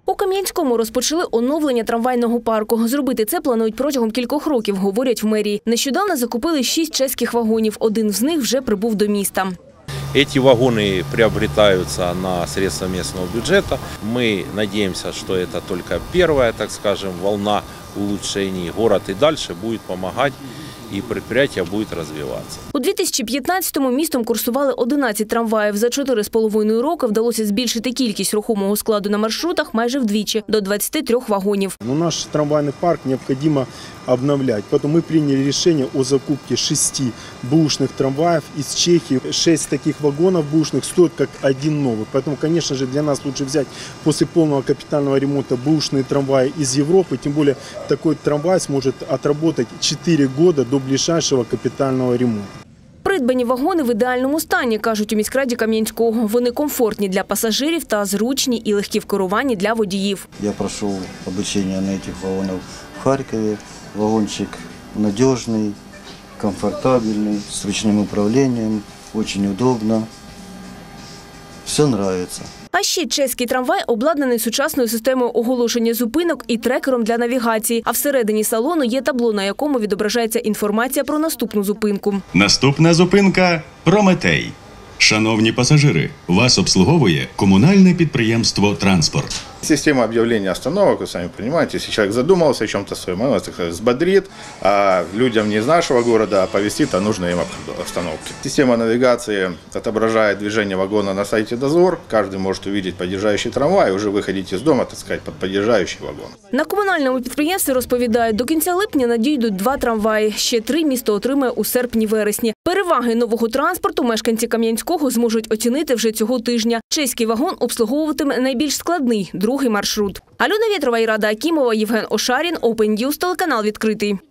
У Кам'янському розпочали оновлення трамвайного парку. Зробити це планують протягом кількох років, говорять в мерії. Нещодавно закупили 6 чеських вагонів. Один з них вже прибув до міста. Эти вагоны приобретаются на средства местного бюджета. Мы надеемся, что это только первая, так скажем, волна улучшений. Город и дальше будет помогать, і предприятие буде розвиватися. У 2015-му містом курсували 11 трамваїв. За 4,5 роки вдалося збільшити кількість рухомого складу на маршрутах майже вдвічі – до 23 вагонів. Наш трамвайный парк необходимо обновлять. Поэтому мы приняли решение о закупке 6 бэушных трамваев из Чехии. 6 таких вагонов бэушных стоят как один новый. Поэтому, конечно же, для нас лучше взять после полного капитального ремонта бэушные трамваи из Европы. Тем более, такой трамвай сможет отработать 4 года до ближайшего капітального ремонту. Придбані вагони в ідеальному стані, кажуть у міськраді Кам'янського. Вони комфортні для пасажирів та зручні і легкі в керуванні для водіїв. Я пройшов навчання на цих вагонах в Харкові. Вагончик надіжний, комфортабельний, з ручним управлінням, дуже удобно. Все подобається. А ще чеський трамвай обладнаний сучасною системою оголошення зупинок і трекером для навігації. А всередині салону є табло, на якому відображається інформація про наступну зупинку. Наступна зупинка – Прометей. Шановні пасажири, вас обслуговує комунальне підприємство «Транспорт». Система объявления остановок, вы сами понимаете, если человек задумался о чем-то своем, она взбодрит, а людям не из нашего города оповестит о нужной им остановке. Система навигации отображает движение вагона на сайте «Дозор». Каждый может увидеть подъезжающий трамвай и уже выходить из дома, так сказать, под подъезжающий вагон. На комунальному підприємстві розповідають, до кінця липня надійдуть 2 трамваї. Ще 3 місто отримає у серпні-вересні. Переваги нового транспорту мешканці Кам'янського зможуть оцінити вже цього тижня. Чеський вагон обслуговуватиме найбільш складний – другий маршрут. Альона Вєтрова, Ірада Акімова, Євген Ошарін, Open News, телеканал «Відкритий».